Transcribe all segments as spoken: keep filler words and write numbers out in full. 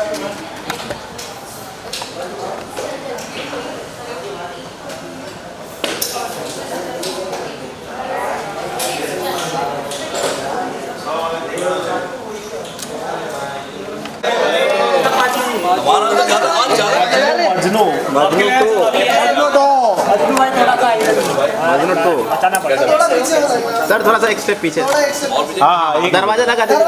मजनू मजनू तो मजनू तो सर थोड़ा सा एक स्टेप पीछे। हाँ दरवाजा लगा दे।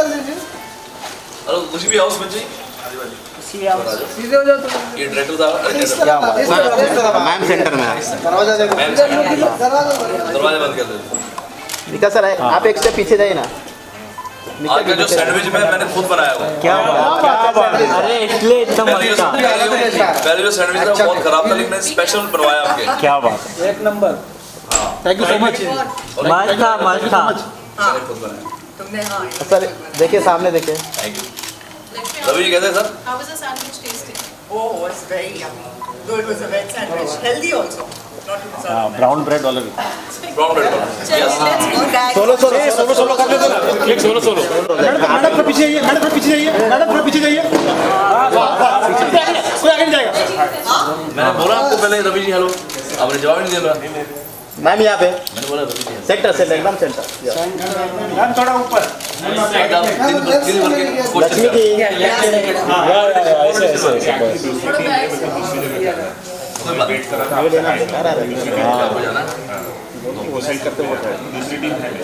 कुछ भी हाउस बच्चे सीधे हो जाओ तुम। ये डायरेक्टर साहब क्या बात सर मैम सेंटर में दरवाजा दरवाजा बंद कर दो। निका सर आप एक स्टेप पीछे जाइए ना। आज का जो सैंडविच में मैंने खुद बनाया हुआ। क्या बात। अरे इसलिए इतना मजा। पहले जो सैंडविच था बहुत खराब था लेकिन स्पेशल बनवाया आपके। क्या बात। एक नंबर। Thank you so much. मस्त था मस्त था। मैंने खुद बनाया। तुमने हाँ सर देखिए सामने देखिए। Thank you. रवि जी कैसे हैं sir? How was the sandwich tasting? Oh, it was very yummy. Though it was a veg sandwich, healthy also. Not too sour. Brown bread वाला भी। ब्राउन ब्रेड वाला। Let's do that. Solo solo solo solo कर लेते ना। एक solo solo. Madam थोड़ा पीछे जाइए मैडम थोड़ा पीछे जाइए मैडम थोड़ा पीछे जाइए। कोई आगे नहीं जाएगा। मैंने बोला आपको पहले रवि जी हेलो आपने जवाब नहीं दिया। मैम यहाँ पे मैंने बोला रवि जी सेंटर सेंटर एकदम सेंटर। मैम थोड़ा ऊपर। एकदम दिन भर दिन भर के कोशिश लक्ष्मी कर। की ऐसे ऐसे What about कोई बात नहीं। ये लेना बेकार आ रहा है। हो जाना। वो सेंड करते वो दूसरी टीम है।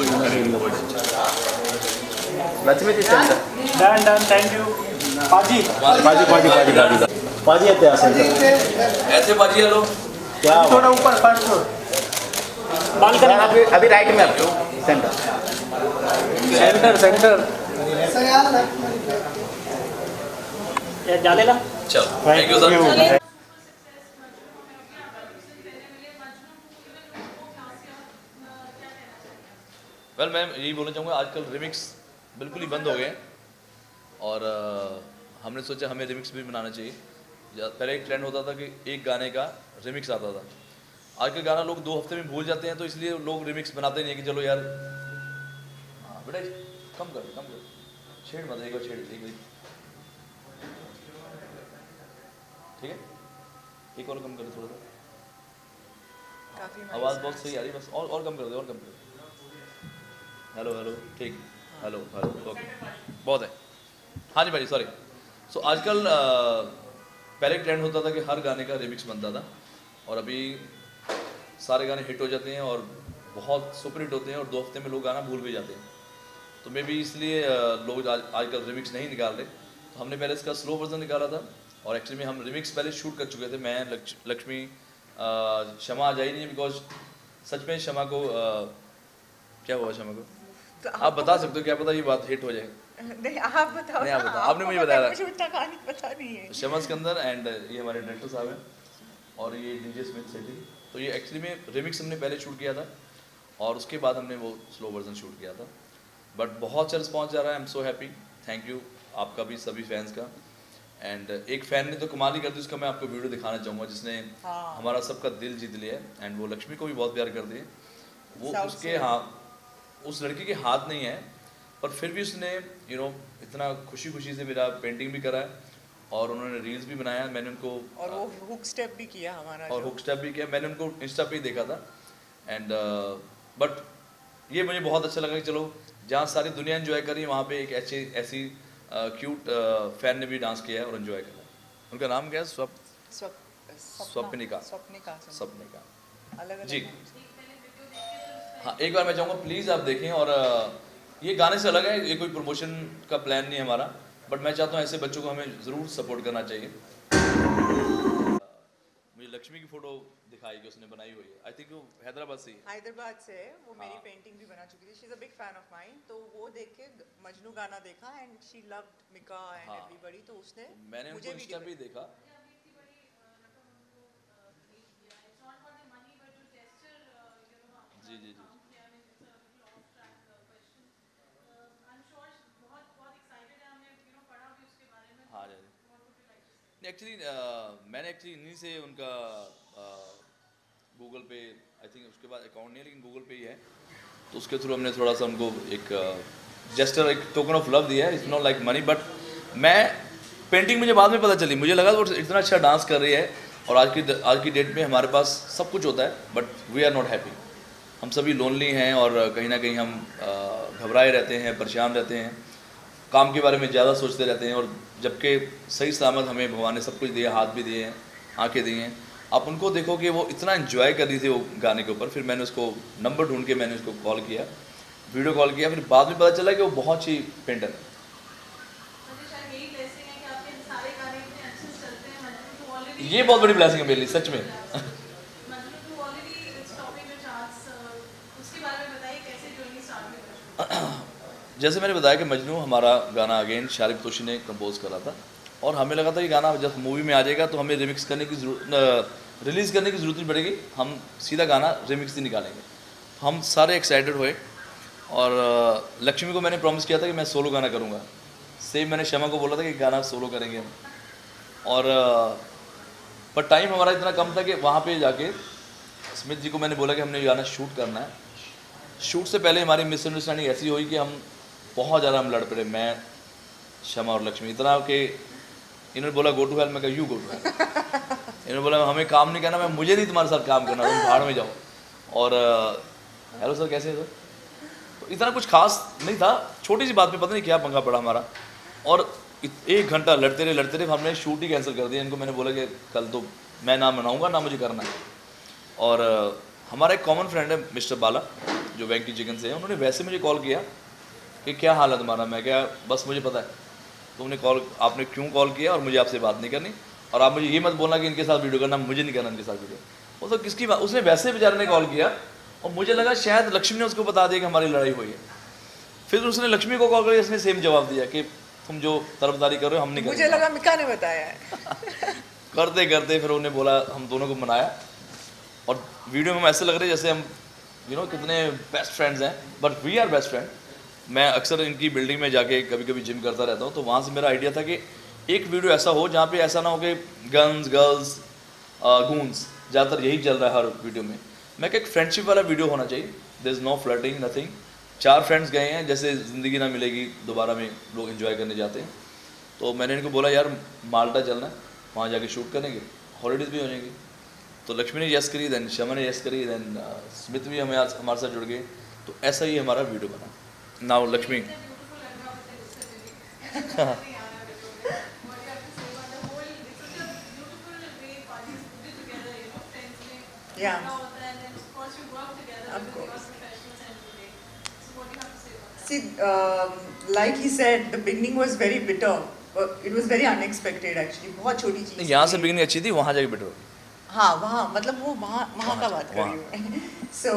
Lakshmi ji centre. Done done thank you. पाजी पाजी पाजी पाजी पाजी पाजी आते हैं सेंटर। ऐसे बाजी हेलो क्या थोड़ा ऊपर फर्स्ट फ्लोर। बाल सर अभी अभी राइट में आप सेंटर सेंटर सेंटर। ये डालेला। चलो थैंक यू सर। वेल मैं यही बोलना चाहूँगा आजकल रिमिक्स बिल्कुल ही बंद हो गए और आ, हमने सोचा हमें रिमिक्स भी बनाना चाहिए। पहले एक ट्रेंड होता था कि एक गाने का रिमिक्स आता था। आजकल गाना लोग दो हफ्ते में भूल जाते हैं तो इसलिए लोग रिमिक्स बनाते नहीं है कि चलो यार हाँ बेटा कम कर कम कर छेड़ मत एक बार छेड़ एक बार ठीक है एक और कम कर थोड़ा सा आवाज़ बहुत सही आ रही है बस और और कम कर दो और कम कर दो। हेलो हेलो ठीक हेलो हेलो ओके बहुत है। हाँ जी भाई सॉरी। सो आजकल पहले ट्रेंड होता था कि हर गाने का रिमिक्स बनता था और अभी सारे गाने हिट हो जाते हैं और बहुत सुपर हिट होते हैं और दो हफ्ते में लोग गाना भूल भी जाते हैं। तो मे भी इसलिए लोग आज आजकल रिमिक्स नहीं निकाल रहे। तो हमने पहले इसका स्लो वर्जन निकाला था और एक्चुअली में हम रिमिक्स पहले शूट कर चुके थे। मैं लक्ष, लक्ष्मी शमा आज आई नहीं है बिकॉज सच में शमा को आ, क्या हुआ शमा को तो आप बता सकते हो क्या पता ये बात हिट हो जाए। नहीं आप बताओ। नहीं आप बताओ आपने मुझे बताया मुझे उतना कहानी पता नहीं है। शमा के अंदर एंड ये हमारे डायरेक्टर साहब हैं और ये डीजे स्मिथ सेठी। तो ये एक्चुअली में रिमिक्स हमने पहले शूट किया था और उसके बाद हमने वो स्लो वर्जन शूट किया था बट बहुत अच्छा रिस्पॉन्स जा रहा है। I am so happy. Thank you आपका भी सभी फैंस का। एंड एक फ़ैन ने तो कमाल ही कर दी उसका मैं आपको वीडियो दिखाना चाहूँगा जिसने हाँ। हमारा सबका दिल जीत लिया एंड वो लक्ष्मी को भी बहुत प्यार कर दिए। वो उसके हाँ उस लड़की के हाथ नहीं है पर फिर भी उसने यू नो इतना खुशी खुशी से मेरा पेंटिंग भी करा है और उन्होंने रील्स भी बनाया। मैंने उनको और वो हुक स्टेप भी किया हमारा और हुक स्टेप भी किया। मैंने उनको इंस्टा पे ही देखा था एंड बट ये मुझे बहुत अच्छा लगा कि चलो जहाँ सारी दुनिया एंजॉय करी वहाँ पे एक ऐसी ऐसी क्यूट फैन ने भी डांस किया है और एंजॉय करा। उनका नाम क्या है? स्वप स्वप्निका स्वप्निका स्वप्निका अलग जी। हाँ एक बार मैं चाहूँगा प्लीज़ आप देखें और ये गाने से अलग है ये कोई प्रमोशन का प्लान नहीं है हमारा बट मैं चाहता हूँ ऐसे बच्चों को हमें ज़रूर सपोर्ट करना चाहिए। मुझे लक्ष्मी की फ़ोटो दिखाई कि उसने बनाई हुई है। आई थिंक वो हैदराबाद से हैदराबाद से है वो मेरी पेंटिंग भी बना चुकी थी। She is a big fan of mine तो वो देख के मजनू गाना देखा and she loved Mika and everybody तो उसने मैंने उनको इंस्टा पे देखा। जी जी जी हाँ जी एक्चुअली मैंने एक्चुअली इन्हीं से उनका गूगल पे आई थिंक उसके बाद अकाउंट नहीं है लेकिन गूगल पे ही है तो उसके थ्रू हमने थोड़ा सा उनको एक जेस्टर एक टोकन ऑफ लव दिया है। It's not like money but मैं पेंटिंग मुझे बाद में पता चली, मुझे लगा वो इतना अच्छा डांस कर रही है और आज की आज की डेट में हमारे पास सब कुछ होता है but we are not happy. हम सभी लोनली हैं और कहीं ना कहीं हम घबराए रहते हैं, परेशान रहते हैं, काम के बारे में ज़्यादा सोचते रहते हैं, और जबकि सही सलामत हमें भगवान ने सब कुछ दिया, हाथ भी दिए हैं, आंखें दी हैं। आप उनको देखो कि वो इतना एंजॉय कर रही थी वो गाने के ऊपर। फिर मैंने उसको नंबर ढूंढ के मैंने उसको कॉल किया, वीडियो कॉल किया, फिर बाद में पता चला कि वो बहुत ही पेंटर है। ये बहुत बड़ी ब्लेसिंग है मेरे लिए सच में। जैसे मैंने बताया कि मजनू हमारा गाना अगेन शारिक तोशी ने कंपोज करा था और हमें लगा था कि गाना जब मूवी में आ जाएगा तो हमें रिमिक्स करने की जरूरत, रिलीज़ करने की ज़रूरत नहीं पड़ेगी, हम सीधा गाना रिमिक्स ही निकालेंगे। हम सारे एक्साइटेड हुए और लक्ष्मी को मैंने प्रॉमिस किया था कि मैं सोलो गाना करूँगा। सेम मैंने शमा को बोला था कि गाना सोलो करेंगे हम, और पर टाइम हमारा इतना कम था कि वहाँ पे जाके स्मिथ जी को मैंने बोला कि हमने गाना शूट करना है। शूट से पहले हमारी मिसअंडरस्टैंडिंग ऐसी हुई कि हम बहुत ज़्यादा हम लड़ पड़े, मैं शमा और लक्ष्मी, इतना कि इन्होंने बोला गो टू हेल, मैं कहा यू गो टू हेल। इन्होंने बोला हमें काम नहीं करना, मैं मुझे नहीं तुम्हारे साथ काम करना, तुम भाड़ में जाओ। और हेलो सर कैसे है सर, तो इतना कुछ खास नहीं था, छोटी सी बात पे पता नहीं क्या पंगा पड़ा हमारा, और एक घंटा लड़ते रहे लड़ते रहे हमने शूट ही कैंसिल कर दिया। इनको मैंने बोला कि कल तो मैं ना मनाऊंगा ना मुझे करना है। और हमारा एक कॉमन फ्रेंड है मिस्टर बाला जो वेंकी चिकन से है, उन्होंने वैसे मुझे कॉल किया कि क्या हाल है तुम्हारा। मैं क्या बस मुझे पता है तुमने कॉल, आपने क्यों कॉल किया और मुझे आपसे बात नहीं करनी, और आप मुझे ये मत बोलना कि इनके साथ वीडियो करना, मुझे नहीं करना इनके साथ वीडियो। वो तो किसकी बात, उसने वैसे बेचारे ने कॉल किया और मुझे लगा शायद लक्ष्मी ने उसको बता दिया कि हमारी लड़ाई हुई है। फिर उसने लक्ष्मी को कॉल कर, उसने सेम जवाब दिया कि तुम जो तरफदारी कर रहे हो हम नहीं करेंगे। मुझे लगा मिका ने बताया है। करते करते फिर उन्होंने बोला, हम दोनों को मनाया, और वीडियो में हम ऐसे लग रहे जैसे हम यू नो कितने बेस्ट फ्रेंड्स हैं, but we are best friend. मैं अक्सर इनकी बिल्डिंग में जाके कभी कभी जिम करता रहता हूँ, तो वहाँ से मेरा आइडिया था कि एक वीडियो ऐसा हो जहाँ पे ऐसा ना हो कि गन्स गर्ल्स गूंस, ज़्यादातर यही चल रहा है हर वीडियो में। मैं क्या एक फ्रेंडशिप वाला वीडियो होना चाहिए, there is no flirting nothing. चार फ्रेंड्स गए हैं, जैसे ज़िंदगी ना मिलेगी दोबारा में लोग एंजॉय करने जाते हैं। तो मैंने इनको बोला यार माल्टा चलना है, वहाँ जाके शूट करेंगे, हॉलीडेज़ भी हो जाएंगी। तो लक्ष्मी ने यस करी, देन शमा ने यस करी, देन स्मिथ भी हमें हमारे साथ जुड़ गए। तो ऐसा ही हमारा वीडियो बना। Now Lakshmi Yeah. Of course. See, um, like he said, the beginning was very bitter. Uh, It was very unexpected actually. बहुत छोटी चीज़ यहाँ से थी। बिगनिंग अच्छी थी, वहाँ जाके बेटर। हाँ वहाँ मतलब वो वहाँ वहाँ का बात कर रही हूँ मैं। So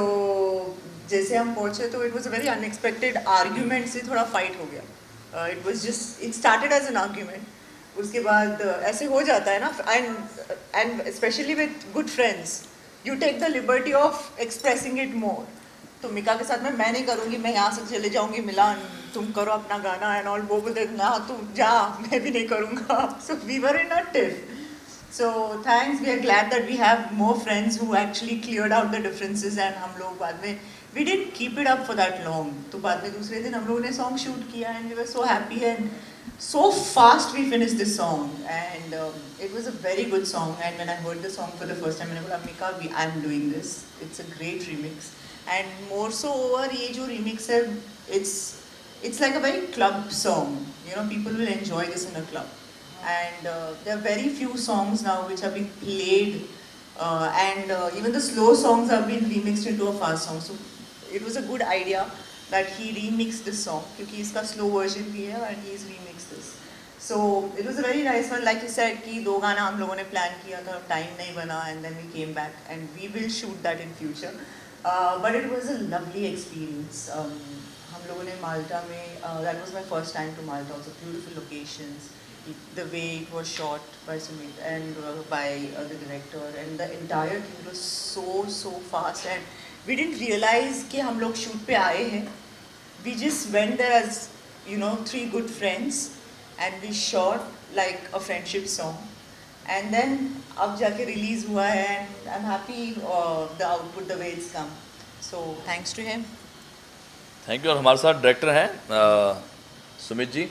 जैसे हम पहुँचे तो it was a very unexpected argument से थोड़ा fight हो गया। Uh, It was just it started as an argument. उसके बाद uh, ऐसे हो जाता है ना, and and especially with good friends, you take the liberty of expressing it more. तो मिका के साथ में मैं नहीं करूँगी, मैं यहाँ से चले जाऊँगी मिलान, तुम करो अपना गाना एंड ऑल। वो बोलते ना तुम जा, मैं भी नहीं करूँगा। So we were in a tiff. So thanks, we are glad that we have more friends who actually cleared out the differences, and हम लोग बाद में we didn't keep it up for that long. तो बाद में दूसरे दिन हम लोगों ने song shoot किया and we were so happy, and so fast we finished this song, and um, it was a very good song. And when I heard the song for the first time, मैंने बोला Mika we I'm doing this. It's a great remix, and more so over ये जो remix है, it's it's like a very club song. You know, people will enjoy this in a club. And uh, there are very few songs now which are being played, uh, and uh, even the slow songs have been remixed into a fast song. So it was a good idea that he remixed this song, क्योंकि इसका slow version भी है and he's remixed this. So it was a very nice one. Like you said कि दो गाना हम लोगों ने plan किया था, time नहीं बना, and then we came back and we will shoot that in future. Uh, but it was a lovely experience. Um, हम लोगों ने माल्टा में, uh, that was my first time to Malta. Also beautiful locations. The way it was shot by Sumit and uh, by uh, the director, and the entire thing was so so fast, and we didn't realize कि हम लोग shoot पे आए हैं. We just went there as you know three good friends, and we shot like a friendship song, and then अब जाके release हुआ है, and I'm happy uh, the output the way it's come. So thanks to him. Thank you. और हमारे साथ director हैं Sumit ji,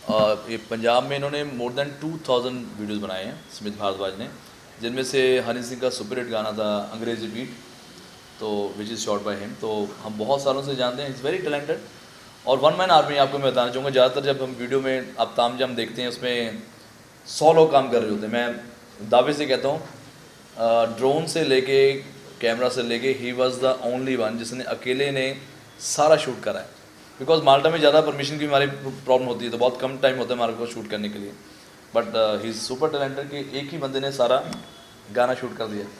uh, ये पंजाब में इन्होंने more than two thousand videos बनाए हैं स्मित भारद्वाज ने, जिनमें से हनी सिंह का सुपर हिट गाना था अंग्रेज़ी बीट, तो which is shot by him. तो हम बहुत सालों से जानते हैं, इज़ वेरी टैलेंटेड। और वन मैन आर्मी आपको मैं बताना चाहूँगा, ज़्यादातर जब हम वीडियो में आप ताम जाम देखते हैं उसमें सौ लोग काम कर रहे होते हैं। मैं दावे से कहता हूँ ड्रोन से लेके कैमरा से लेके he was the only one जिसने अकेले ने सारा शूट करा है। बिकॉज माल्टा में ज़्यादा परमिशन की हमारी प्रॉब्लम होती है, तो बहुत कम टाइम होता है हमारे को शूट करने के लिए, but he is super talented कि एक ही बंदे ने सारा गाना शूट कर दिया।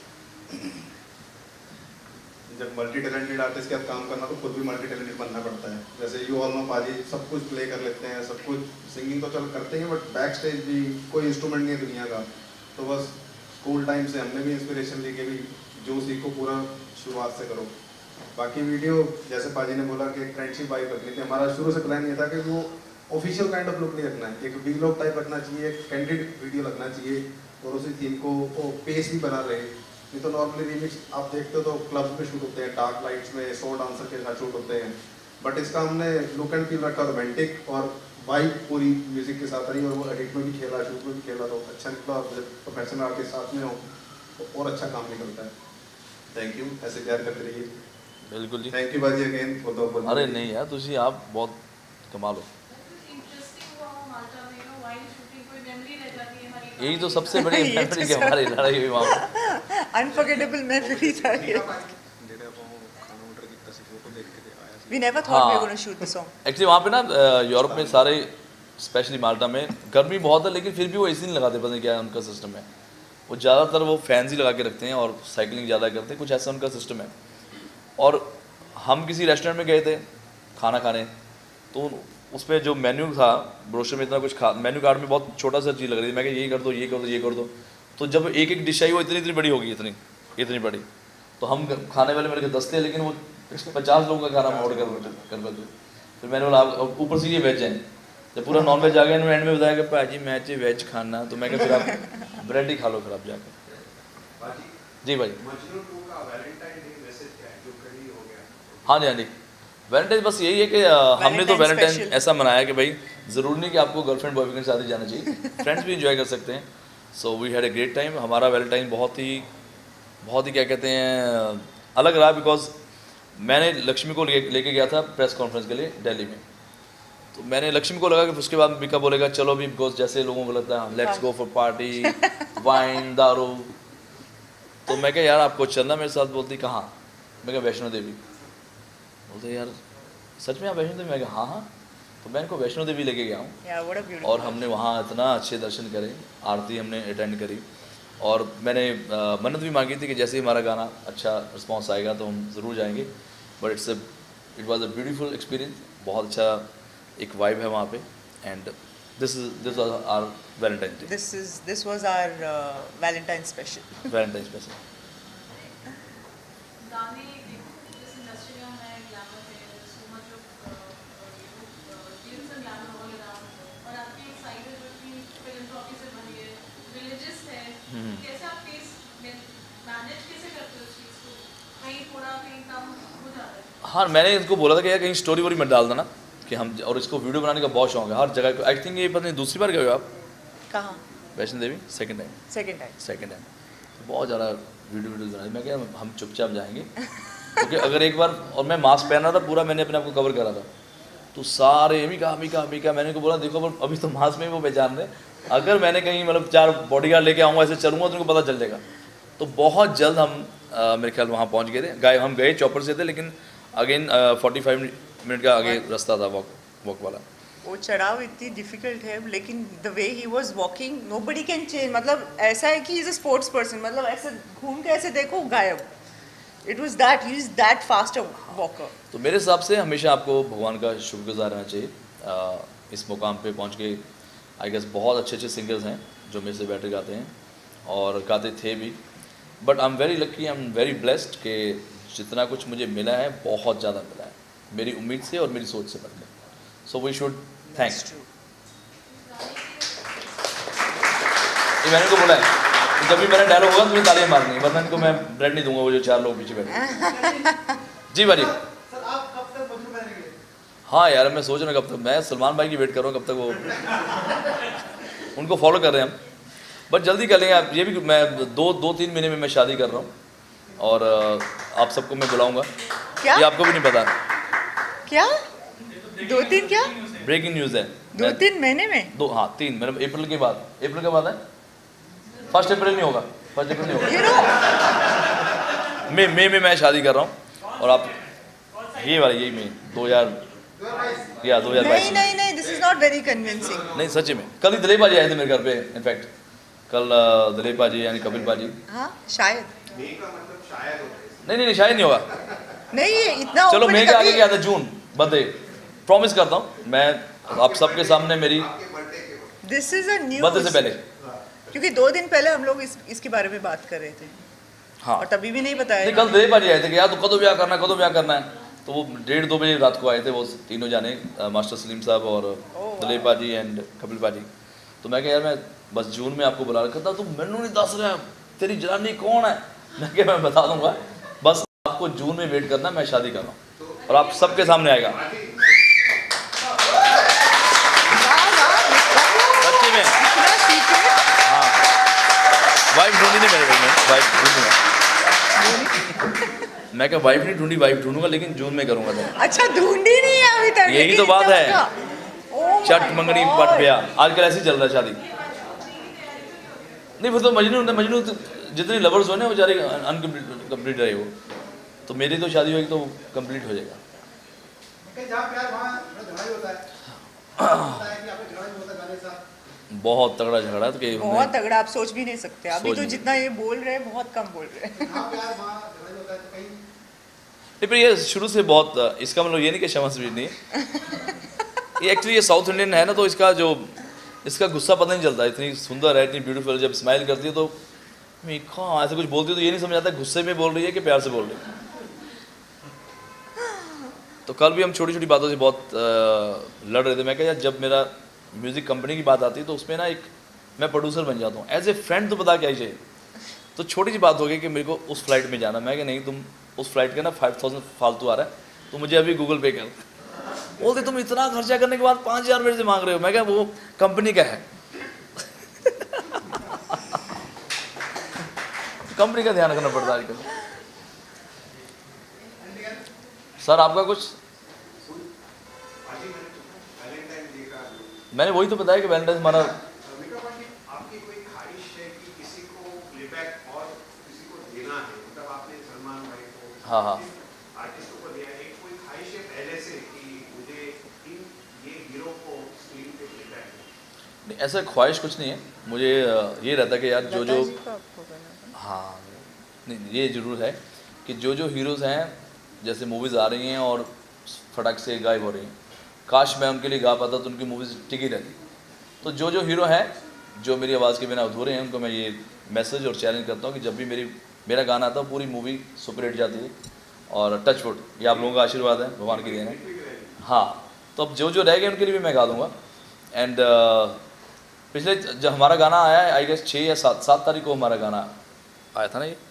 जब मल्टी टैलेंटेड आर्टिस्ट के साथ काम करना तो खुद भी मल्टी टैलेंटेड बनना पड़ता है। जैसे यू ऑल नो पाजी सब कुछ प्ले कर लेते हैं, सब कुछ सिंगिंग तो चल करते हैं, बट बैक स्टेज भी कोई इंस्ट्रूमेंट नहीं है दुनिया का। तो बस स्कूल टाइम से हमने भी इंस्पिरेशन ली कि भी जो सीखो पूरा शुरुआत से करो। बाकी वीडियो जैसे पाजी ने बोला कि फ्रेंडशिप वाइब रखनी थी, हमारा शुरू से प्लान ये था कि वो ऑफिशियल काइंड ऑफ लुक नहीं रखना है, एक वीलॉग टाइप रखना चाहिए, एक कैंडिड वीडियो लगना चाहिए और उसी थीम को वो पेस भी बना रहे। नहीं तो नॉर्मली रीमिक्स आप देखते हो तो क्लब्स में शूट होते हैं, डार्क लाइट्स में शो डांसर के साथ शूट होते हैं, बट इसका हमने लुक एंड फील रखा रोमांटिक और वाइब पूरी म्यूजिक के साथ रही और वो एडिट में भी खेला, शूट में भी खेला, तो अच्छा निकला। और जब प्रोफेशनल आर्टिस्ट साथ में हो तो और अच्छा काम निकलता है। थैंक यू, ऐसे प्यार करते रहिए। बिल्कुल जी, थैंक यू बाजी अगेन फॉर द। अरे नहीं यार, तुझी आप बहुत कमाल हो। यही तो सबसे बड़ी मेमोरी है हमारी, लड़ाई हुई वहाँ पर। अनफॉरगेटेबल मेमोरी था ये। We never thought हाँ, we were going to shoot the song. Actually वहाँ पे ना यूरोप में सारे स्पेशली माल्टा में गर्मी बहुत है, लेकिन फिर भी वो एसी नहीं लगाते, पता नहीं क्या उनका सिस्टम है। वो ज़्यादातर वो फैंस ही लगा के रखते हैं और साइकिलिंग ज़्यादा करते हैं, कुछ ऐसा उनका सिस्टम है। और हम किसी रेस्टोरेंट में गए थे खाना खाने, तो उसमें जो मेन्यू था ब्रोशर में इतना कुछ खा, मेन्यू कार्ड में बहुत छोटा सा चीज़ लग रही थी। मैं कहा ये कर दो, ये कर दो, ये कर दो। तो जब एक एक डिश आई वो इतनी इतनी बड़ी होगी, इतनी इतनी बड़ी। तो हम खाने वाले मेरे के दस थे, लेकिन वो पचास लोगों का खाना ऑर्डर कर कर कर फिर मैंने बोला ऊपर से ये वेज है। जब पूरा नॉन वेज आ गया, एंड में बताया कि भाजी मैं चाहिए वेज खाना, तो मैं क्या फिर आप ब्रेड ही खा लो फिर आप जाकर। जी भाई। हाँ जी हाँ जी, वैलेंटाइन बस यही है कि हमने तो वैलेंटाइन ऐसा मनाया कि भाई ज़रूरी नहीं कि आपको गर्लफ्रेंड बॉयफ्रेंड के साथ ही जाना चाहिए, फ्रेंड्स भी इंजॉय कर सकते हैं। So we had a great time. हमारा वैलेंटाइन बहुत ही बहुत ही क्या कहते हैं अलग रहा, बिकॉज मैंने लक्ष्मी को लेके लेके गया था प्रेस कॉन्फ्रेंस के लिए दिल्ली में। तो मैंने लक्ष्मी को लगा कि उसके बाद बिका बोलेगा चलो भी, बिकॉज जैसे लोगों को लगता है let's go for party, wine, दारू। तो मैं क्या यार आपको चलना मेरे साथ? बोलती कहाँ? मैं क्या वैष्णो देवी। बोलते यार सच में आप वैष्णो देवी? मैं कहा हाँ हाँ। तो मैं इनको वैष्णो देवी लेके गया हूँ yeah, और हमने वहाँ इतना अच्छे दर्शन करे, आरती हमने अटेंड करी, और मैंने मन्नत भी मांगी थी कि जैसे ही हमारा गाना अच्छा रिस्पांस आएगा तो हम ज़रूर जाएंगे। But it's a it was a beautiful experience, बहुत अच्छा एक वाइब है वहाँ पे। And this is this was our valentine day. This is this was our uh, Valentine special. Valentine special. हाँ मैंने इनको बोला था कि यार कहीं स्टोरी वोरी मत डाल देना कि हम, और इसको वीडियो बनाने का बहुत शौक है हर जगह को। आई थिंक ये पता नहीं दूसरी बार गए हो आप कहाँ? Vaishno Devi? Second time. Second time. Second time. तो बहुत ज़्यादा वीडियो वीडियो बनाई। मैं क्या हम चुपचाप जाएंगे क्योंकि अगर एक बार, और मैं मास्क पहन रहा था पूरा, मैंने अपने आप को कवर करा था, तो सारे अमी का अमी का अमी का मैंने को बोला देखो अभी तो मास्क में ही वो पहचान रहे, अगर मैंने कहीं मतलब चार बॉडीगार्ड लेके आऊँगा ऐसे चलूँगा तो उनको पता चल जाएगा। तो बहुत जल्द हम आ, मेरे ख्याल वहाँ पहुँच गए थे। गए हम गए चौपर से थे, लेकिन अगेन फोर्टी फाइव मिनट का आगे रास्ता था वॉक वॉक वाला। वो चढ़ाव इतनी डिफिकल्ट है, लेकिन the way he was walking nobody can change. मतलब ऐसा है कि इज अ स्पोर्ट्स पर्सन, मतलब ऐसे घूम के ऐसे देखो गायब। It was that he is that fast a walker. तो मेरे हिसाब से हमेशा आपको भगवान का शुक्रगुजार रहना चाहिए। आ, इस मुकाम पे पहुंच के आई गेस बहुत अच्छे अच्छे सिंगर्स हैं जो मेरे से बैठे गाते हैं और गाते थे भी, but I am very lucky, I am very blessed कि जितना कुछ मुझे मिला है बहुत ज़्यादा मिला है मेरी उम्मीद से और मेरी सोच से बढ़कर। So we should thank. ये मैंने इनको बोला है कि जब भी मेरा डायलॉग होगा तुम्हें तालियां मारनी है, वरना इनको मैं ब्रेड नहीं दूंगा वो जो चार लोग पीछे बैठे। जी भाई। हाँ यार मैं सोच रहा हूँ कब तक, मैं सलमान भाई की वेट कर रहा हूँ कब तक वो उनको फॉलो कर रहे हैं हम, बट जल्दी कर लेंगे आप। ये भी मैं दो दो तीन महीने में मैं शादी कर रहा हूँ और आप सबको मैं बुलाऊंगा। क्या? ये आपको भी नहीं पता। क्या दो तीन क्या ब्रेकिंग न्यूज़ है। दो तीन महीने में? दो हाँ तीन मतलब अप्रैल के बाद। अप्रैल के बाद है, फर्स्ट अप्रैल नहीं होगा, फर्स्ट अप्रैल नहीं होगा, मई मई में मैं शादी कर रहा हूँ। और आप ये वाला यही मई दो हजार या दो हजार बाईस। नहीं नहीं नहीं, this is not very convincing. नहीं सच्ची में, कल ही दिलीप बाजी आए थे मेरे घर पे। इनफैक्ट कल दिलीप बाजी यानी कपिल बाजी। हाँ शायद नहीं नहीं नहीं शायद नहीं होगा। नहीं ये इतना चलो open मई के आगे कभी- क्या था, जून बर्थडे प्रॉमिस करता हूँ मैं आप सबके सामने मेरी दिस इज अ बर्थडे से न्यूज़, पहले। क्योंकि दो दिन पहले हम लोग इस इसके बारे में बात कर रहे थे हाँ और तभी भी नहीं बताया। नहीं कल दिलीप बाजी आए थे कि यार तो कदों ब्याह करना है कदों ब्याह करना है, तो वो डेढ़ दो बजे रात को आए थे वो तीनों जाने, मास्टर सलीम साहब और दिलीप बाजी एंड कपिल बाजी। तो मैं कहा यार मैं बस जून में आपको बुला रखा था, तुम मैनू नहीं दस रहा तेरी जनानी कौन है। मैं क्या मैं बता दूंगा, बस आपको जून में वेट करना, मैं शादी कर रहा हूँ और आप सबके सामने आएगा सच्ची में। हाँ वाइफ ढूंढी नहीं मेरे में, वाइफ ढूंढूंगा मैं क्या वाइफ नहीं ढूंढी, वाइफ ढूंढूंगा लेकिन जून में करूंगा तो। अच्छा ढूंढी नहीं है अभी तक, यही तो बात है। चट मंगनी पट ब्याह आजकल ऐसे ही चल रहा है शादी। नहीं फिर तो मजनू मजनू जितने लवर्स हो ना वो बेचारे अनकम्प्लीट कंप्लीट रहे वो, तो मेरी तो शादी होगी तो कंप्लीट हो जाएगा। बहुत तगड़ा झगड़ा तो कि बहुत तगड़ा, आप सोच भी नहीं सकते अभी सोच तो नहीं जितना ये बोल रहे हैं बहुत कम बोल रहे हैं। नहीं पर ये शुरू से बहुत, इसका मतलब ये नहीं कि शमस भी नहीं ये एक्चुअली ये साउथ इंडियन है ना, तो इसका जो इसका गुस्सा पता नहीं चलता। इतनी सुंदर है, इतनी ब्यूटीफुल, जब स्माइल करती है तो मैं कहाँ ऐसे कुछ बोलती है तो ये नहीं समझ आता गुस्से में बोल रही है कि प्यार से बोल रही है। तो कल भी हम छोटी छोटी बातों से बहुत आ, लड़ रहे थे। मैं कहा यार जब मेरा म्यूज़िक कंपनी की बात आती है तो उसमें ना एक मैं प्रोड्यूसर बन जाता हूँ, एज ए फ्रेंड तो पता क्या ही चाहिए। तो छोटी सी बात हो गई कि मेरे को उस फ्लाइट में जाना। मैं कि नहीं तुम उस फ्लाइट का ना फाइव थाउजेंड फालतू आ रहा है तो मुझे अभी गूगल पे कर। बोलते तुम इतना खर्चा करने के बाद पाँच हज़ार मेरे से मांग रहे हो। मैं क्या वो कंपनी का है कंपनी का ध्यान रखना पड़ता है आजकल। सर आपका कुछ, मैंने वही तो बताया कि वैलेंटाइन हमारा आपकी कोई ख्वाहिश है कि किसी को प्लेबैक और किसी को देना है, मतलब आपने सलमान भाई को, हाँ हाँ आर्टिस्टों को दिया है, एक कोई ख्वाहिश है पहले से कि मुझे इन ये हीरो को स्क्रीन पे प्लेबैक? नहीं ऐसा ख्वाहिश कुछ नहीं है मुझे। ये रहता है कि यार जो जो हाँ नहीं ये ज़रूर है कि जो जो हीरोज़ हैं जैसे मूवीज़ आ रही हैं और फटक से गायब हो रही हैं, काश मैं उनके लिए गा पाता तो उनकी मूवीज़ टिकी रहती। तो जो जो हीरो हैं जो मेरी आवाज़ के बिना अधूरे हैं उनको मैं ये मैसेज और चैलेंज करता हूँ कि जब भी मेरी मेरा गाना आता है पूरी मूवी सुपर हिट जाती है। और टच वुड ये आप लोगों का आशीर्वाद है, भगवान की देन है। हाँ तो अब जो जो रह गए उनके लिए भी मैं गा दूँगा। एंड uh, पिछले जब हमारा गाना आया है आई गेस छः या सात सात तारीख को हमारा गाना आया था ना, ये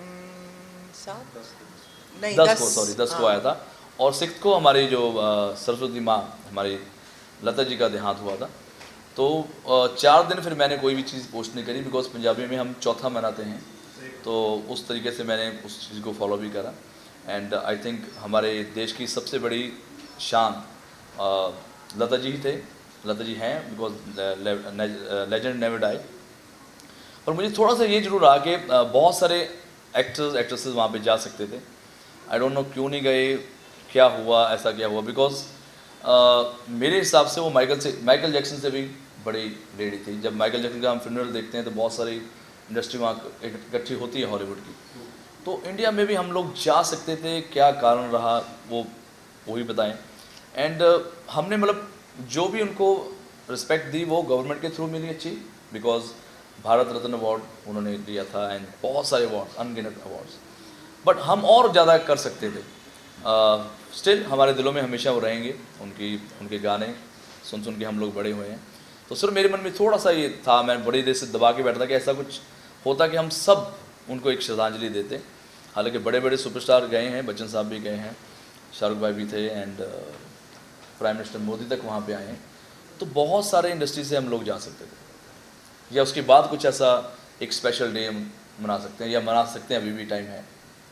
नहीं दस को सॉरी दस को आया था। और सिक्स को हमारी जो uh, सरस्वती माँ हमारी लता जी का देहांत हुआ था। तो uh, चार दिन फिर मैंने कोई भी चीज़ पोस्ट नहीं करी बिकॉज पंजाबी में हम चौथा मनाते हैं, तो उस तरीके से मैंने उस चीज़ को फॉलो भी करा। एंड आई थिंक हमारे देश की सबसे बड़ी शान uh, लता जी ही थे, लता जी हैं बिकॉज लेजेंड नेवर डाई। और मुझे थोड़ा सा ये जरूर रहा कि uh, बहुत सारे एक्टर्स एक्ट्रेसेस वहाँ पे जा सकते थे। आई डोंट नो क्यों नहीं गए, क्या हुआ, ऐसा क्या हुआ। बिकॉज uh, मेरे हिसाब से वो माइकल से माइकल जैक्सन से भी बड़ी लेडी थी। जब माइकल जैक्सन का हम फ्यूनरल देखते हैं तो बहुत सारी इंडस्ट्री वहाँ इकट्ठी होती है हॉलीवुड की। तो इंडिया में भी हम लोग जा सकते थे, क्या कारण रहा वो वही बताएं। एंड uh, हमने मतलब जो भी उनको रिस्पेक्ट दी वो गवर्नमेंट के थ्रू मिली अच्छी, बिकॉज भारत रत्न अवार्ड उन्होंने लिया था एंड बहुत सारे अवार्ड अनगिनत अवार्ड्स। बट हम और ज़्यादा कर सकते थे। स्टिल uh, हमारे दिलों में हमेशा वो रहेंगे, उनकी उनके गाने सुन सुन के हम लोग बड़े हुए हैं। तो सिर्फ मेरे मन में थोड़ा सा ये था, मैं बड़ी देर से दबा के बैठा था कि ऐसा कुछ होता कि हम सब उनको एक श्रद्धांजलि देते। हालांकि बड़े बड़े सुपरस्टार गए हैं, बच्चन साहब भी गए हैं, शाहरुख भाई भी थे एंड प्राइम मिनिस्टर मोदी तक वहाँ पे आए हैं, तो बहुत सारे इंडस्ट्री से हम लोग जा सकते थे, या उसके बाद कुछ ऐसा एक स्पेशल डे मना सकते हैं, या मना सकते हैं, अभी भी टाइम है।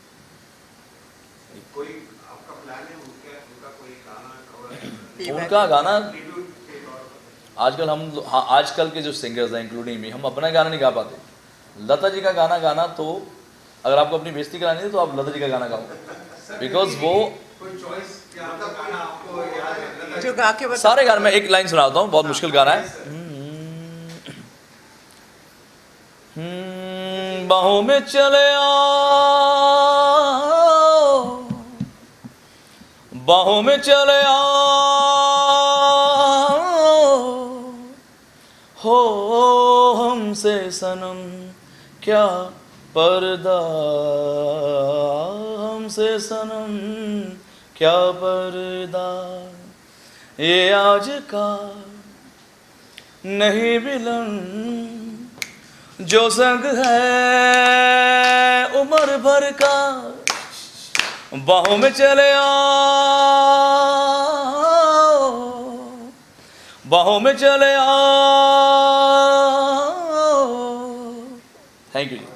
कोई आपका प्लान है उनका उनका कोई गाना कवर उनका गाना आजकल हम हाँ आजकल के जो सिंगर्स हैं इंक्लूडिंग मी, हम अपना गाना नहीं गा पाते। लता जी का गाना गाना तो अगर आपको अपनी बेइज्जती करानी है तो आप लता जी का गाना गाओ, बिकॉज वो कोई चॉइस क्या गाना आपको याद है जो गा के बता। सारे गाने में एक लाइन सुनाता हूँ, बहुत मुश्किल गाना है। हम्म, बाहों में चले आओ, बाहों में चले आओ, हो हमसे सनम क्या पर्दा, हमसे सनम क्या पर्दा, ये आज का नहीं मिलन, जो संग है उम्र भर का, बाहों में चले आओ, बाहों में चले आओ। Thank you.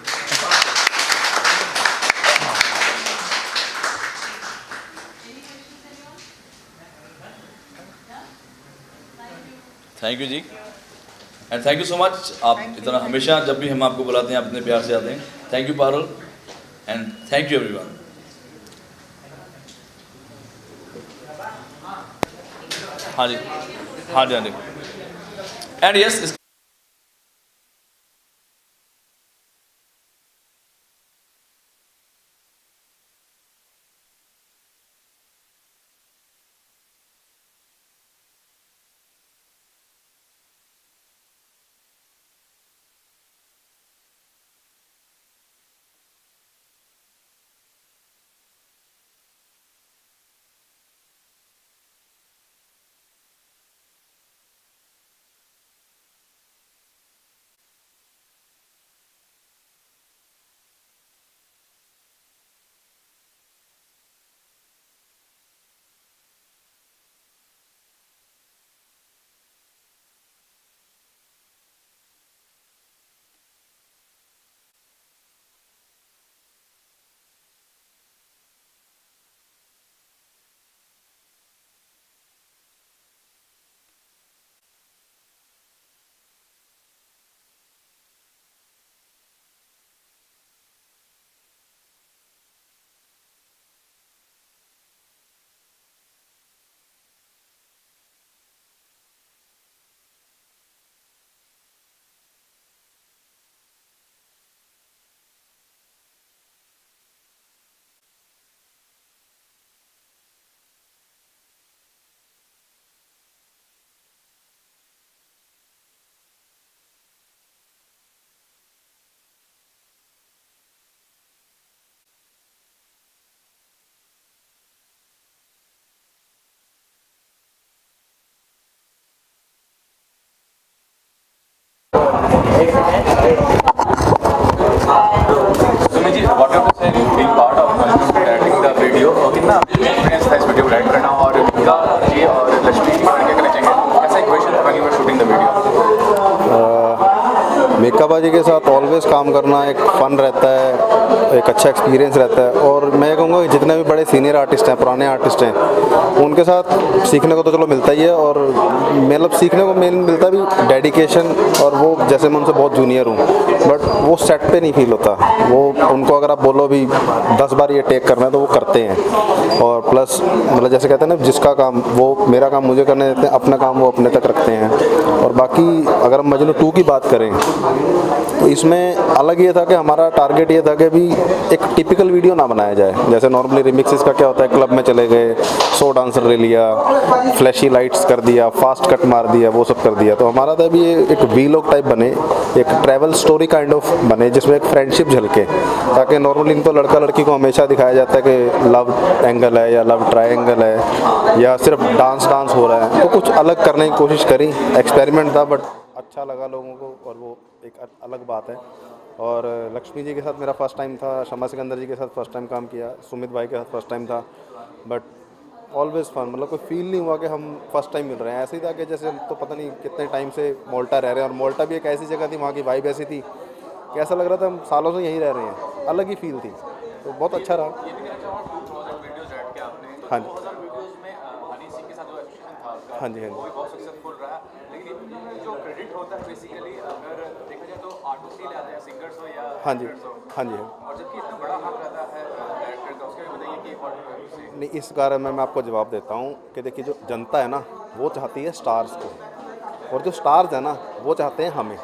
थैंक यू जी, and thank you so much. आप इतना हमेशा जब भी हम आपको बुलाते हैं आप इतने प्यार से आते हैं। Thank you Parul, and thank you everyone. हाँ जी हाँ जी हाँ जी, and yes Sumit ji, what you say being part of directing the video, कितना एक्सपीरियंस था इस वीडियो को डायरेक्ट करना, और गंगा जी और लक्ष्मी जी क्या कहना चाहेंगे, कैसा इक्वेशन था when you were shooting the video? Mika बाजी के साथ ऑलवेज काम करना एक फ़न रहता है, एक अच्छा एक्सपीरियंस रहता है। और मैं कहूँगा कि जितने भी बड़े सीनियर आर्टिस्ट हैं, पुराने आर्टिस्ट हैं, उनके साथ सीखने को तो चलो मिलता ही है, और मतलब सीखने को मेन मिलता भी डेडिकेशन। और वो जैसे मैं उनसे बहुत जूनियर हूँ, बट वो सेट पे नहीं फील होता। वो उनको अगर आप बोलो भी दस बार ये टेक करना है तो वो करते हैं। और प्लस मतलब जैसे कहते हैं ना, जिसका काम वो मेरा काम मुझे करने देते हैं, अपना काम वो अपने तक रखते हैं। और बाकी अगर हम मजनू टू की बात करें तो इसमें अलग ये था कि हमारा टारगेट ये था कि भी एक टिपिकल वीडियो ना बनाया जाए। जैसे नॉर्मली रिमिक्सेस का क्या होता है, क्लब में चले गए, सौ डांसर ले लिया, फ्लैशी लाइट्स कर दिया, फास्ट कट मार दिया, वो सब कर दिया। तो हमारा था भी ये एक वीलॉग टाइप बने, एक ट्रैवल स्टोरी काइंड ऑफ बने, जिसमें एक फ्रेंडशिप झलके, ताकि नॉर्मली इनको लड़का लड़की को हमेशा दिखाया जाता है कि लव एंगल है या लव ट्रायंगल है या सिर्फ डांस डांस हो रहा है। तो कुछ अलग करने की कोशिश करी, एक्सपेरिमेंट था, बट अच्छा लगा लोगों को, और वो एक अलग बात है। और लक्ष्मी जी के साथ मेरा फर्स्ट टाइम था, शमा सिकंदर जी के साथ फर्स्ट टाइम काम किया, सुमित भाई के साथ फर्स्ट टाइम था, बट ऑलवेज फन, मतलब कोई फील नहीं हुआ कि हम फर्स्ट टाइम मिल रहे हैं। ऐसे ही था कि जैसे हम तो पता नहीं कितने टाइम से मोल्टा रह रहे हैं, और मोल्टा भी एक ऐसी जगह थी, वहाँ की वाइब ऐसी थी कि ऐसा लग रहा था हम सालों से यहीं रह रहे हैं, अलग ही फील थी, तो बहुत अच्छा रहा। हाँ जी हाँ जी हाँ जी बहुत सक्सेसफुल रहा, लेकिन जो क्रेडिट होता है बेसिकली अगर देखा जाए तो आर्टिस्ट ही लाते हैं, सिंगर्स हो या हाँ जी हाँ जी और जबकि इतना बड़ा हाथ रहता है डायरेक्टर का, उसके भी बताइए कि और नहीं, इस बारे में मैं आपको जवाब देता हूँ कि देखिए जो जनता है ना वो चाहती है स्टार्स को, और जो स्टार्स है ना वो चाहते हैं हमें।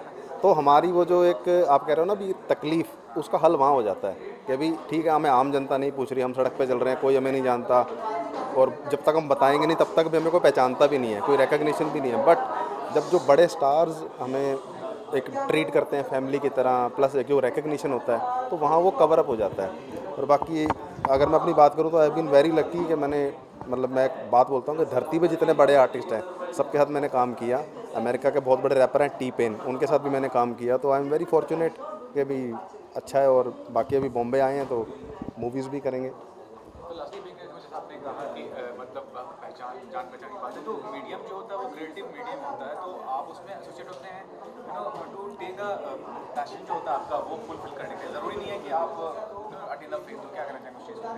तो हमारी वो जो एक आप कह रहे हो ना भी तकलीफ़, उसका हल वहाँ हो जाता है कि अभी ठीक है, हमें आम जनता नहीं पूछ रही, हम सड़क पे चल रहे हैं, कोई हमें नहीं जानता, और जब तक हम बताएंगे नहीं तब तक भी हमें कोई पहचानता भी नहीं है, कोई रिकग्निशन भी नहीं है। बट जब जो बड़े स्टार्स हमें एक ट्रीट करते हैं फैमिली की तरह, प्लस एक जो रिकग्निशन होता है, तो वहाँ वो कवर अप हो जाता है। और बाकी अगर मैं अपनी बात करूँ तो आई बीन वेरी लकी कि मैंने मतलब मैं एक बात बोलता हूँ कि धरती पे जितने बड़े आर्टिस्ट हैं सबके साथ मैंने काम किया। अमेरिका के बहुत बड़े रैपर हैं टी पेन, उनके साथ भी मैंने काम किया, तो आई एम वेरी फॉर्चुनेट कि अभी अच्छा है। और बाकी अभी बॉम्बे आए हैं तो मूवीज़ भी करेंगे। तो लास्टली भी जैसे आपने कहा कि अ, मतलब पहचान जान पहचान की बात है, तो मीडियम जो होता है वो क्रिएटिव मीडियम होता है, तो आप उसमें एसोसिएट होते हैं you know to take a passion जो होता है आपका वो फुलफिल करने के लिए। ज़रूरी नहीं है कि आप अटेन द फेम, तो क्या करना चाहिए उस चीज़ को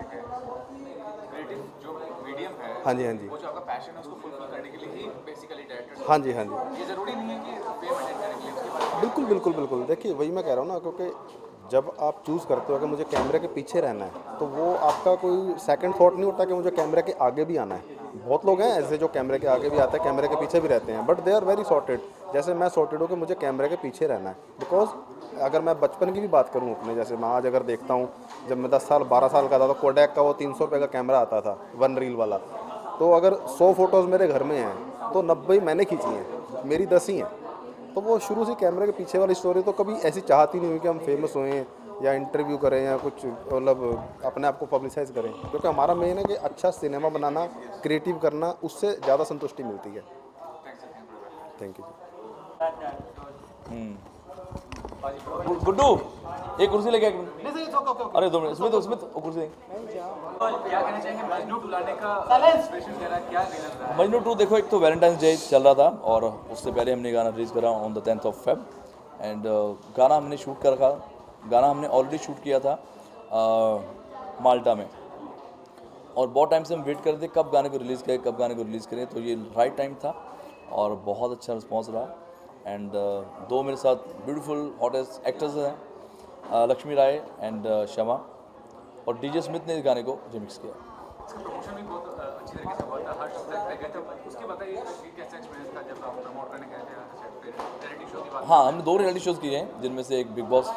लेकर? क्रिएटिव जो मीडियम है, हाँ जी हाँ जी वो जो आपका पैशन है उसको फुलफिल करने के लिए ही बेसिकली डायरेक्टर, हाँ जी हाँ जी ये ज़रूरी नहीं है कि फेम अटेन करने के लिए उसके बाद। बिल्कुल बिल्कुल बिल्कुल। देखिए वही मैं कह रहा हूँ ना, क्योंकि जब आप चूज़ करते हो कि मुझे कैमरे के पीछे रहना है, तो वो आपका कोई सेकंड थॉट नहीं होता कि मुझे कैमरे के आगे भी आना है। बहुत लोग हैं ऐसे जो कैमरे के आगे भी आते हैं, कैमरे के पीछे भी रहते हैं, but they are very sorted. जैसे मैं सॉर्टेड हूँ कि मुझे कैमरे के पीछे रहना है, बिकॉज अगर मैं बचपन की भी बात करूँ अपने, जैसे मैं आज अगर देखता हूँ, जब मैं दस साल बारह साल का था तो कोडैक का वो तीन सौ रुपये का कैमरा आता था, वन रील वाला। तो अगर सौ फोटोज़ मेरे घर में हैं तो नब्बे मैंने खींची हैं, मेरी दस ही हैं। तो वो शुरू से कैमरे के पीछे वाली स्टोरी तो कभी ऐसी चाहती नहीं हुई कि हम फेमस होएं या इंटरव्यू करें या कुछ मतलब अपने आप को पब्लिसाइज करें, क्योंकि हमारा मेन है कि अच्छा सिनेमा बनाना, क्रिएटिव करना, उससे ज़्यादा संतुष्टि मिलती है। थैंक यू जी। गुड्डू एक कुर्सी लेके, अरे दो मिनट, उसमें तो उसमें तो कुर्सी क्या कहना चाहेंगे मजनू टुलाने का इंस्पिरेशन क्या रहा, क्या रीजन रहा? मजनू टू देखो, एक तो वैलेंटाइंस डे चल रहा था और उससे पहले हमने गाना रिलीज़ करा on the tenth of Feb, and गाना हमने शूट कर रखा, गाना हमने ऑलरेडी शूट किया था uh, माल्टा में, और बहुत टाइम से हम वेट कर रहे थे कब गाने को रिलीज़ करें कब गाने को रिलीज़ करें, तो ये राइट टाइम था और बहुत अच्छा रिस्पॉन्स रहा। एंड uh, दो मेरे साथ ब्यूटीफुल हॉटेस्ट एक्टर्स हैं, uh, Lakshmi Rai and uh, Shama, और डीजे स्मिथ ने इस गाने को रिमिक्स किया। प्रमोशन भी बहुत अच्छी तरीके से हुआ था, हर सेट पे गए थे, उसके बताइए कि कैसा एक्सपीरियंस था जब आप प्रमोट करने गए थे सेट पे, रियलिटी शो की बात? हाँ, हमने दो रियलिटी शोज़ किए हैं, जिनमें से एक बिग बॉस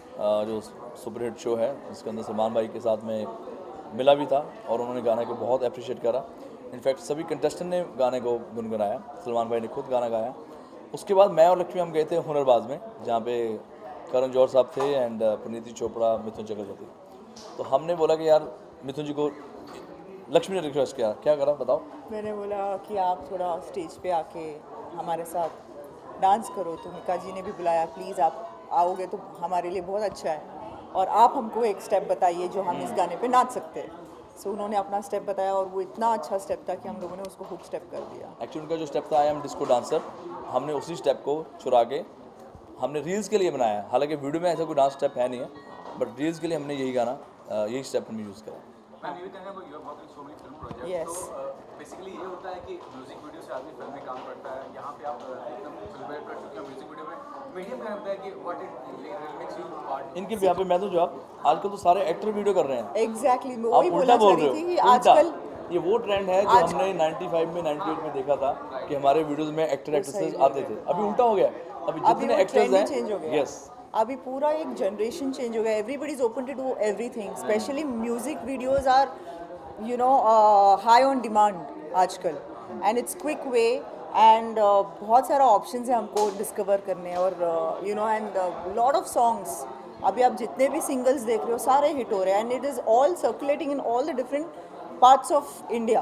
जो सुपरहिट शो है, जिसके अंदर सलमान भाई के साथ में मिला भी था और उन्होंने गाने को बहुत अप्रिशिएट करा। इनफैक्ट सभी कंटेस्टेंट ने गाने को गुनगुनाया, सलमान भाई ने खुद गाना गाया। उसके बाद मैं और लक्ष्मी हम गए थे हुनरबाज में, जहाँ पे करण जौहर साहब थे एंड परिणीति चोपड़ा, मिथुन चक्रवर्ती। तो हमने बोला कि यार मिथुन जी को, लक्ष्मी ने रिक्वेस्ट किया, क्या करा बताओ? मैंने बोला कि आप थोड़ा स्टेज पे आके हमारे साथ डांस करो, तो मिका जी ने भी बुलाया, प्लीज़ आप आओगे तो हमारे लिए बहुत अच्छा है, और आप हमको एक स्टेप बताइए जो हम इस गाने पे नाच सकते हैं। सो so, उन्होंने अपना स्टेप बताया और वो इतना अच्छा स्टेप था कि हम लोगों ने उसको हुक स्टेप कर दिया। एक्चुअली उनका जो स्टेप था आई एम डिस्को डांसर, हमने उसी स्टेप को चुरा के हमने रील्स के लिए बनाया, हालांकि वीडियो में ऐसा कोई डांस स्टेप है नहीं है, बट रील्स के लिए हमने यही गाना यही स्टेप हमने यूज़ करा। मैम ये कहना है you have worked in so many film projects, Yes. तो बेसिकली ये होता है कि म्यूजिक वीडियो से आदमी फिल्म में काम करता है, यहाँ पे आप एकदम फिल्म में कर चुके हो, म्यूजिक वीडियो में मीडियम का होता है कि what it makes you part. इनके यहाँ पे मैं तो जवाब, आजकल तो सारे एक्टर वीडियो कर रहे हैं। एग्जैक्टली मैं आप वही उल्टा बोलना बोल चाह रहे रही थी कि हो, उल्टा। आजकल ये वो ट्रेंड है जो आज- हमने नाइन्टी फाइव में नाइन्टी एट में देखा था कि हमारे वीडियोस में एक्टर एक्ट्रेसेस आते थे, अभी उल्टा हो गया, अभी अभी जितने वो एक्टर्स ट्रेंड ही हैं, चेंज हो गया। यस, अभी पूरा एक जनरेशन चेंज हो गया, everybody is open to do everything, specially music videos are you know high on demand आजकल, and it's quick way, and बहुत सारा ऑप्शंस है हमको डिस्कवर करने, और you know and lot of songs, अभी आप जितने भी सिंगल्स देख रहे हो सारे हिट हो रहे हैं, and it is all circulating in all the different parts of India,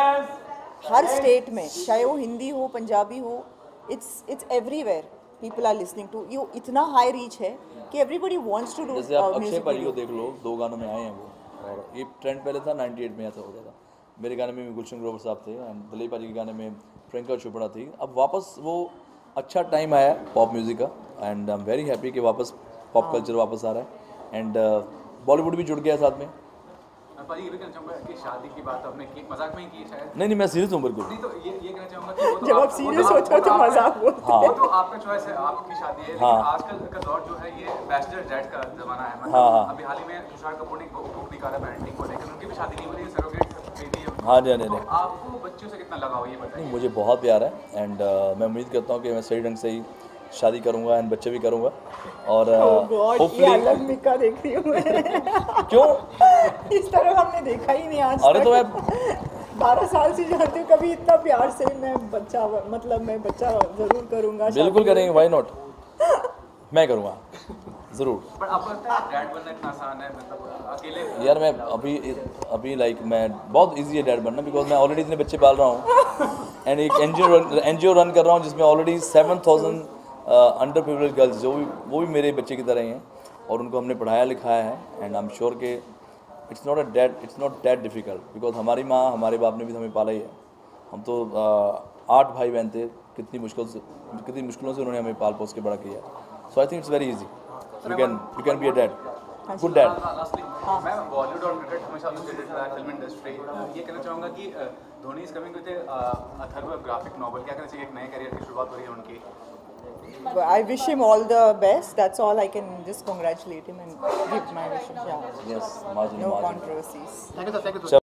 हर स्टेट में, चाहे वो हिंदी हो पंजाबी हो, it's it's everywhere, people are listening to you, इतना हाई रीच है कि एवरीबडी वांट्स टू डू जैसे आप अक्षय म्यूजिक पारी को वीडियो। देख लो, दो गानों में आए हैं वो, और ये ट्रेंड पहले था नाइन्टी एट में ऐसा होता था, मेरे गाने में भी गुलशन ग्रोवर साहब थे एंड दिलीप पाजी के गाने में प्रियंका चोपड़ा थी. अब वापस वो अच्छा टाइम आया पॉप म्यूज़िक का and I am very happy कि वापस पॉप कल्चर वापस आ रहा है एंड बॉलीवुड भी जुड़ गया साथ में. भाई ये भी कहना चाहूँगा कि शादी की बात आपने की, मजाक में ही की शायद. नहीं नहीं मैं सीरियस हूँ बिल्कुल. नहीं तो ये ये कहना चाहूँगा कि वो तो जब आप सीरियस होते हो तो मजाक बोलते हाँ. वो तो आपका चॉइस है, आपकी शादी है. लेकिन हाँ. आजकल का दौर जो है ये बैचलर डैड का जमाना है. मतलब हाँ, हाँ. अभी हाल ही में तुषार कपूर ने बुक निकाला पेरेंटिंग को लेकर, उनकी भी शादी नहीं हो रही है, सरोगेट बेबी है. हाँ जी, हाँ जी. तो आपको बच्चों से कितना लगाव है ये बताइए. मुझे बहुत प्यार है एंड मैं उम्मीद करता हूँ कि मैं सही ढंग से ही शादी करूँगा एंड बच्चे भी करूँगा और होपफुली अलग मिका देख रही हूँ मैं. क्यों इस तरह हमने देखा ही नहीं आज अरे तो मैं बारह साल से जानती हूँ कभी इतना प्यार से मैं बच्चा मतलब मैं बच्चा जरूर करूँगा. बिल्कुल करेंगे, व्हाई नॉट. मैं करूँगा ज़रूर. पर आपको लगता है डैड बनना इतना आसान है? मतलब अकेले यार मैं अभी अभी लाइक मैं बहुत इजी है डैड बनना बिकॉज मैं ऑलरेडी इतने बच्चे पाल रहा हूँ एंड एक N G O N G O run कर रहा हूँ जिसमें already seven thousand under privilege girls जो भी वो भी मेरे बच्चे की तरह ही हैं और उनको हमने पढ़ाया लिखाया है एंड आई एम श्योर के it's not a dad it's not that difficult because हमारी माँ हमारे बाप ने भी हमें पाला ही है. हम तो uh, आठ भाई बहन थे, कितनी मुश्किल से कितनी मुश्किलों से उन्होंने हमें पाल पोस के बड़ा किया. So I think it's very easy. You can you can be a dad, good dad. Lastly मैं बॉलीवुड और क्रिकेट हमेशा रिलेटेड रहा है, फिल्म इंडस्ट्री. ये कहना चाहूँगा कि Dhoni is coming with a graphic novel. क्या कहना चाहिए, एक नए करियर की शुरुआत हो रही है उनकी. I wish him all the best. That's all I can just congratulate him and give my wishes. Yeah. Yes, margin, No margin. controversies. Thank you, sir. Thank you, sir. चलो